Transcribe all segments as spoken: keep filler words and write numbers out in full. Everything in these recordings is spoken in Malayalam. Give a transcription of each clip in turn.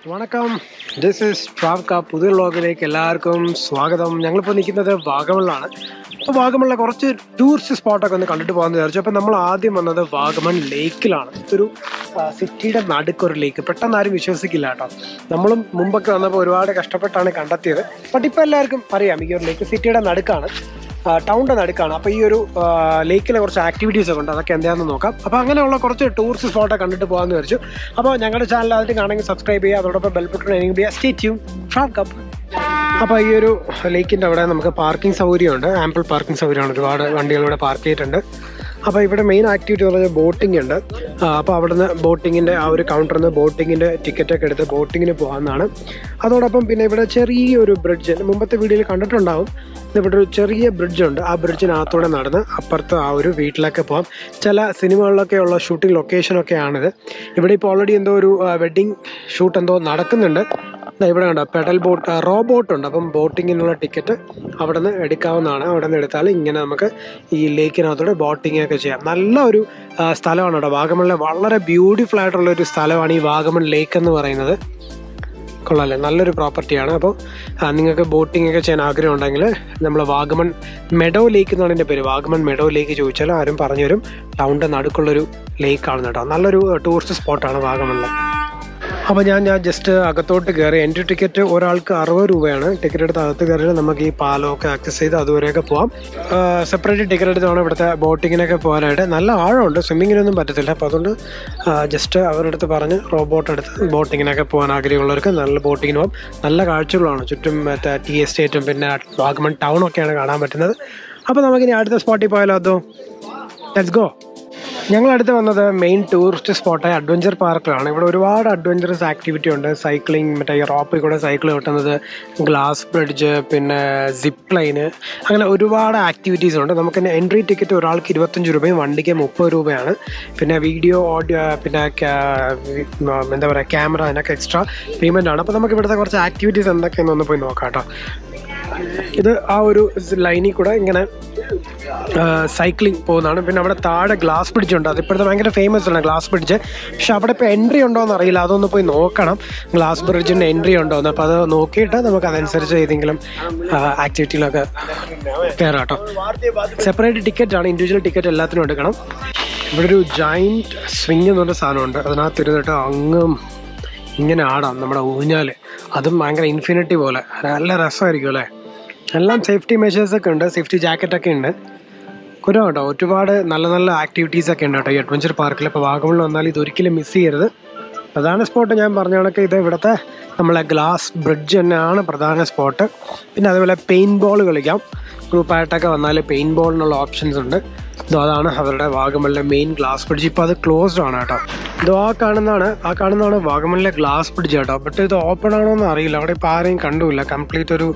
വണക്കം, ദിസ് ഈസ് ട്രാവ്ക. പുതിയ വ്ളോഗിലേക്ക് എല്ലാവർക്കും സ്വാഗതം. ഞങ്ങളിപ്പോൾ നിൽക്കുന്നത് വാഗമണിലാണ്. അപ്പോൾ വാഗമണിലെ കുറച്ച് ടൂറിസ്റ്റ് സ്പോട്ടൊക്കെ ഒന്ന് കണ്ടിട്ട് പോകാമെന്ന് വിചാരിച്ചു. അപ്പോൾ നമ്മൾ ആദ്യം വന്നത് വാഗമൺ ലേക്കിലാണ്. ഇതൊരു സിറ്റിയുടെ നടുക്കൊരു ലേക്ക്. പെട്ടെന്ന് ആരും വിശ്വസിക്കില്ല കേട്ടോ. നമ്മളും മുമ്പൊക്കെ വന്നപ്പോൾ ഒരുപാട് കഷ്ടപ്പെട്ടാണ് കണ്ടെത്തിയത്. ബട്ട് ഇപ്പോൾ എല്ലാവർക്കും അറിയാം ഈ ഒരു ലേക്ക് സിറ്റിയുടെ നടുക്കാണ്, ടൗണിൻ്റെ നടുക്കാണ്. അപ്പോൾ ഈ ഒരു ലേക്കിലെ കുറച്ച് ആക്ടിവിറ്റീസ് ഒക്കെ ഉണ്ട്, അതൊക്കെ എന്താണെന്ന് നോക്കാം. അപ്പോൾ അങ്ങനെയുള്ള കുറച്ച് ടൂറിസ്റ്റ് സ്പോട്ടൊക്കെ കണ്ടിട്ട് പോകാമെന്ന് വിചാരിച്ചു. അപ്പോൾ ഞങ്ങളുടെ ചാനൽ ആദ്യം കാണണമെങ്കിൽ സബ്സ്ക്രൈബ് ചെയ്യുക, അതോടൊപ്പം ബെൽ ബട്ടൺ എനേബിൾ ചെയ്യുക. സ്റ്റേ ട്യൂൺ ട്രാവ്ക. അപ്പോൾ ഈ ഒരു ലേക്കിൻ്റെ അവിടെ നമുക്ക് പാർക്കിംഗ് സൗകര്യമുണ്ട്, ആമ്പിൾ പാർക്കിംഗ് സൗകര്യമാണ്. ഒരുപാട് വണ്ടികൾ ഇവിടെ പാർക്ക് ചെയ്തിട്ടുണ്ട്. അപ്പോൾ ഇവിടെ മെയിൻ ആക്ടിവിറ്റി എന്ന് പറഞ്ഞാൽ ബോട്ടിംഗ് ഉണ്ട്. അപ്പോൾ അവിടുന്ന് ബോട്ടിങ്ങിൻ്റെ ആ ഒരു കൗണ്ടറിൽ നിന്ന് ബോട്ടിങ്ങിൻ്റെ ടിക്കറ്റൊക്കെ എടുത്ത് ബോട്ടിങ്ങിന് പോകാമെന്നാണ്. അതോടൊപ്പം പിന്നെ ഇവിടെ ചെറിയൊരു ബ്രിഡ്ജ് മുമ്പത്തെ വീഡിയോയിൽ കണ്ടിട്ടുണ്ടാവും. ഇവിടെ ഒരു ചെറിയ ബ്രിഡ്ജുണ്ട്. ആ ബ്രിഡ്ജിനകത്തൂടെ നടന്ന് അപ്പുറത്ത് ആ ഒരു വീട്ടിലൊക്കെ പോകാം. ചില സിനിമകളിലൊക്കെ ഉള്ള ഷൂട്ടിംഗ് ലൊക്കേഷനൊക്കെയാണിത്. ഇവിടെ ഇപ്പോൾ ഓൾറെഡി എന്തോ ഒരു വെഡ്ഡിങ് ഷൂട്ട് എന്തോ നടക്കുന്നുണ്ട്. ഇവിടെ കണ്ടോ പെഡൽ ബോട്ട്, റോ ബോട്ട് ഉണ്ട്. അപ്പം ബോട്ടിങ്ങിനുള്ള ടിക്കറ്റ് അവിടെ നിന്ന് എടുക്കാവുന്നതാണ്. അവിടെ നിന്ന് എടുത്താൽ ഇങ്ങനെ നമുക്ക് ഈ ലേക്കിനകത്തൂടെ ബോട്ടിംഗ് ഒക്കെ ചെയ്യാം. നല്ല ഒരു സ്ഥലമാണ് കേട്ടോ. വാഗമണിലെ വളരെ ബ്യൂട്ടിഫുൾ ആയിട്ടുള്ളൊരു സ്ഥലമാണ് ഈ വാഗമൺ ലേക്ക് എന്ന് പറയുന്നത്. കൊള്ളാമല്ലേ, നല്ലൊരു പ്രോപ്പർട്ടിയാണ്. അപ്പോൾ നിങ്ങൾക്ക് ബോട്ടിംഗ് ഒക്കെ ചെയ്യാൻ ആഗ്രഹം ഉണ്ടെങ്കിൽ നമ്മൾ വാഗമൺ മെഡോ ലേക്ക് എന്നാണ് എൻ്റെ പേര്. വാഗമൺ മെഡോ ലേക്ക് ചോദിച്ചാൽ ആരും പറഞ്ഞു തരും. ടൗണിൻ്റെ നടുക്കുള്ളൊരു ലേക്കാണ് കേട്ടോ. നല്ലൊരു ടൂറിസ്റ്റ് സ്പോട്ടാണ് വാഗമണിൽ. അപ്പോൾ ഞാൻ ഞാൻ ജസ്റ്റ് അകത്തോട്ട് കയറി. എൻട്രി ടിക്കറ്റ് ഒരാൾക്ക് അറുപത് രൂപയാണ്. ടിക്കറ്റ് എടുത്ത് അകത്ത് കയറി നമുക്ക് ഈ പാലമൊക്കെ ആക്സസ് ചെയ്ത് അതുവരെയൊക്കെ പോകാം. സെപ്പറേറ്റ് ടിക്കറ്റ് എടുത്ത് വേണം ഇവിടുത്തെ ബോട്ടിങ്ങിനൊക്കെ പോകാനായിട്ട്. നല്ല ആഴമുണ്ട്, സ്വിമ്മിങ്ങിനൊന്നും പറ്റത്തില്ല. അപ്പോൾ അതുകൊണ്ട് ജസ്റ്റ് അവരുടെ അടുത്ത് പറഞ്ഞ് റോബോട്ട് എടുത്ത് ബോട്ടിങ്ങിനൊക്കെ പോകാൻ ആഗ്രഹമുള്ളവർക്ക് നല്ല ബോട്ടിങ്ങിന് പോകാം. നല്ല കാഴ്ചകളാണ് ചുറ്റും. മറ്റേ ടീ എസ്റ്റേറ്റും പിന്നെ വാഗമൺ ടൗണൊക്കെയാണ് കാണാൻ പറ്റുന്നത്. അപ്പോൾ നമുക്കിനി അടുത്ത സ്പോട്ടിൽ പോയാലോ? അതോ ലെറ്റ്സ് ഗോ. ഞങ്ങളടുത്ത് വന്നത് മെയിൻ ടൂറിസ്റ്റ് സ്പോട്ടായ അഡ്വഞ്ചർ പാർക്കിലാണ്. ഇവിടെ ഒരുപാട് അഡ്വഞ്ചറസ് ആക്ടിവിറ്റി ഉണ്ട്. സൈക്ലിംഗ്, മറ്റേ റോപ്പിൽ കൂടെ സൈക്കിൾ കിട്ടുന്നത്, ഗ്ലാസ് ബ്രിഡ്ജ്, പിന്നെ സിപ്പ് ലൈന്, അങ്ങനെ ഒരുപാട് ആക്ടിവിറ്റീസ് ഉണ്ട്. നമുക്ക് എൻട്രി ടിക്കറ്റ് ഒരാൾക്ക് ഇരുപത്തഞ്ച് രൂപയും വണ്ടിക്ക് മുപ്പത് രൂപയാണ്. പിന്നെ വീഡിയോ, ഓഡിയോ, പിന്നെ എന്താ പറയുക ക്യാമറ, അതിനൊക്കെ എക്സ്ട്രാ പേയ്മെൻ്റ് ആണ്. അപ്പോൾ നമുക്ക് ഇവിടുത്തെ കുറച്ച് ആക്ടിവിറ്റീസ് എന്തൊക്കെയെന്ന് ഒന്ന് പോയി നോക്കാം കേട്ടോ. ഇത് ആ ഒരു ലൈനിൽ കൂടെ ഇങ്ങനെ സൈക്ലിംഗ് പോകുന്നതാണ്. പിന്നെ അവിടെ താഴെ ഗ്ലാസ് ബ്രിഡ്ജ് ഉണ്ട്. അതിപ്പോഴത്തെ ഭയങ്കര ഫേമസ് ആണ് ഗ്ലാസ് ബ്രിഡ്ജ്. പക്ഷെ അവിടെ ഇപ്പോൾ എൻട്രി ഉണ്ടോ എന്ന് അറിയില്ല. അതൊന്ന് പോയി നോക്കണം, ഗ്ലാസ് ബ്രിഡ്ജിൻ്റെ എൻട്രി ഉണ്ടോ എന്ന്. അപ്പോൾ അത് നോക്കിയിട്ട് നമുക്ക് അതനുസരിച്ച് ഏതെങ്കിലും ആക്ടിവിറ്റിയിലൊക്കെ കയറാം കേട്ടോ. സെപ്പറേറ്റ് ടിക്കറ്റാണ്, ഇൻഡിവിജ്വൽ ടിക്കറ്റ് എല്ലാത്തിനും എടുക്കണം. ഇവിടെ ഒരു ജൈൻറ്റ് സ്വിങ് എന്ന് പറഞ്ഞ സാധനമുണ്ട്. അതിനകത്ത് ഇരുന്നിട്ട് അങ്ങും ഇങ്ങനെ ആടാം നമ്മുടെ ഊഞ്ഞാൽ. അതും ഭയങ്കര ഇൻഫിനിറ്റി പോലെ, നല്ല രസമായിരിക്കും അല്ലേ. എല്ലാം സേഫ്റ്റി മെഷേഴ്സൊക്കെ ഉണ്ട്, സേഫ്റ്റി ജാക്കറ്റൊക്കെ ഉണ്ട്. ഒരു കേട്ടോ ഒരുപാട് നല്ല നല്ല ആക്ടിവിറ്റീസൊക്കെ ഉണ്ട് കേട്ടോ ഈ അഡ്വഞ്ചർ പാർക്കിൽ. ഇപ്പോൾ വാഗമണിൽ വന്നാൽ ഇതൊരിക്കലും മിസ് ചെയ്യരുത്. പ്രധാന സ്പോട്ട് ഞാൻ പറഞ്ഞ കണക്ക് ഇത് ഇവിടുത്തെ നമ്മളെ ഗ്ലാസ് ബ്രിഡ്ജ് തന്നെയാണ് പ്രധാന സ്പോട്ട്. പിന്നെ അതുപോലെ പെയിൻറ്റ് ബോൾ കളിക്കാം. ഗ്രൂപ്പായിട്ടൊക്കെ വന്നാൽ പെയിൻറ്റ് ബോളിനുള്ള ഓപ്ഷൻസ് ഉണ്ട്. ഇതോ അതാണ് അവരുടെ വാഗമണിലെ മെയിൻ ഗ്ലാസ് ബ്രിഡ്ജ്. ഇപ്പോൾ അത് ക്ലോസ്ഡ് ആണ് കേട്ടോ. ഇതോ ആ കാണുന്നതാണ് ആ കാണുന്നതാണ് വാഗമണിലെ ഗ്ലാസ് ബ്രിഡ്ജ് കേട്ടോ. ബട്ട് ഇത് ഓപ്പൺ ആണോ എന്ന് അറിയില്ല. അവിടെ ഇപ്പോൾ ആരെയും കണ്ടുമില്ല. കംപ്ലീറ്റ് ഒരു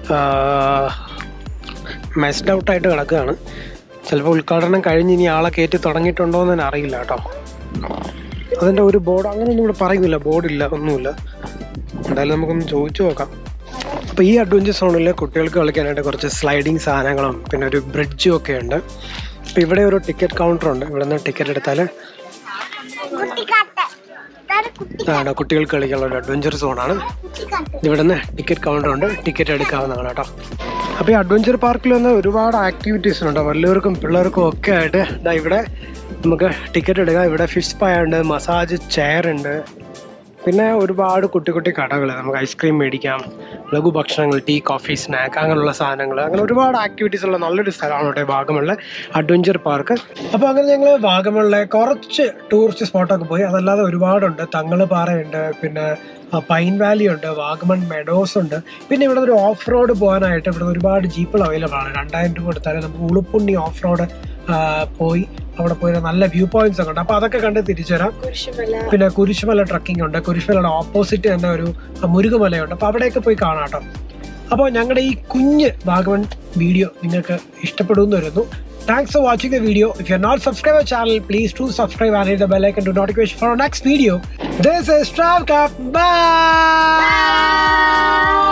മെസ്ഡ് ഔട്ടായിട്ട് കിടക്കുകയാണ്. ചിലപ്പോൾ ഉദ്ഘാടനം കഴിഞ്ഞ് ഇനി ആളെ കയറ്റി തുടങ്ങിയിട്ടുണ്ടോ എന്ന് തന്നെ അറിയില്ല കേട്ടോ. അതിൻ്റെ ഒരു ബോർഡ് അങ്ങനെയൊന്നും ഇവിടെ പറയുന്നില്ല, ബോർഡില്ല, ഒന്നുമില്ല. എന്തായാലും നമുക്കൊന്ന് ചോദിച്ചു നോക്കാം. അപ്പോൾ ഈ അഡ്വഞ്ചർ സോണിൽ കുട്ടികൾക്ക് കളിക്കാനായിട്ട് കുറച്ച് സ്ലൈഡിങ് സാധനങ്ങളും പിന്നെ ഒരു ബ്രിഡ്ജും ഒക്കെ ഉണ്ട്. അപ്പോൾ ഇവിടെ ഒരു ടിക്കറ്റ് കൗണ്ടർ ഉണ്ട്. ഇവിടെ നിന്ന് ടിക്കറ്റ് എടുത്താൽ ആണ് കുട്ടികൾക്ക് കളിക്കാനുള്ള ഒരു അഡ്വഞ്ചർ സോണാണ്. ഇവിടെ നിന്ന് ടിക്കറ്റ് കൗണ്ടർ ഉണ്ട്, ടിക്കറ്റ് എടുക്കാവുന്നതാണ് കേട്ടോ. അപ്പോൾ ഈ അഡ്വഞ്ചർ പാർക്കിൽ വന്ന് ഒരുപാട് ആക്ടിവിറ്റീസ് ഉണ്ട്. വലിയവർക്കും പിള്ളേർക്കും ഒക്കെ ആയിട്ട് ഇവിടെ നമുക്ക് ടിക്കറ്റ് എടുക്കാം. ഇവിടെ ഫിഷ് സ്പാ ഉണ്ട്, മസാജ് ചെയർ ഉണ്ട്, പിന്നെ ഒരുപാട് കുട്ടി കുട്ടി കടകൾ. നമുക്ക് ഐസ്ക്രീം മേടിക്കാം, ലഘുഭക്ഷണങ്ങൾ, ടീ, കോഫി, സ്നാക്ക്, അങ്ങനെയുള്ള സാധനങ്ങൾ, അങ്ങനെ ഒരുപാട് ആക്ടിവിറ്റീസ് ഉള്ള നല്ലൊരു സ്ഥലമാണ് കേട്ടോ വാഗമണിലെ അഡ്വഞ്ചർ പാർക്ക്. അപ്പോൾ അങ്ങനെ ഞങ്ങൾ വാഗമണിലെ കുറച്ച് ടൂറിസ്റ്റ് സ്പോട്ടൊക്കെ പോയി. അതല്ലാതെ ഒരുപാടുണ്ട്. തങ്ങൾപാറയുണ്ട്, പിന്നെ പൈൻ വാലി ഉണ്ട്, വാഗമൺ മെഡോസ് ഉണ്ട്. പിന്നെ ഇവിടെ ഒരു ഓഫ് റോഡ് പോകാനായിട്ട് ഇവിടെ ഒരുപാട് ജീപ്പുകൾ അവൈലബിൾ ആണ്. രണ്ടായിരം രൂപ എടുത്താൽ നമുക്ക് ഉളുപ്പുണ്ണി ഓഫ് റോഡ് പോയി അവിടെ പോയി നല്ല വ്യൂ പോയിന്റ്സ് ഒക്കെ ഉണ്ട്. അപ്പോൾ അതൊക്കെ കണ്ട് തിരിച്ചു വരാം. പിന്നെ കുരിശുമല ട്രക്കിംഗ് ഉണ്ട്. കുരിശുമലയുടെ ഓപ്പോസിറ്റ് തന്നെ ഒരു മുരുകമലയുണ്ട്. അപ്പോൾ അവിടെയൊക്കെ പോയി കാണാം കേട്ടോ. അപ്പോൾ ഞങ്ങളുടെ ഈ കുഞ്ഞ് വാഗമൺ വീഡിയോ നിങ്ങൾക്ക് ഇഷ്ടപ്പെടുമെന്ന് വരുന്നു. Thanks for watching the video. If you're not subscribed to our channel, please do subscribe and hit the bell icon to notification for our next video. This is TravCap. Bye! Bye!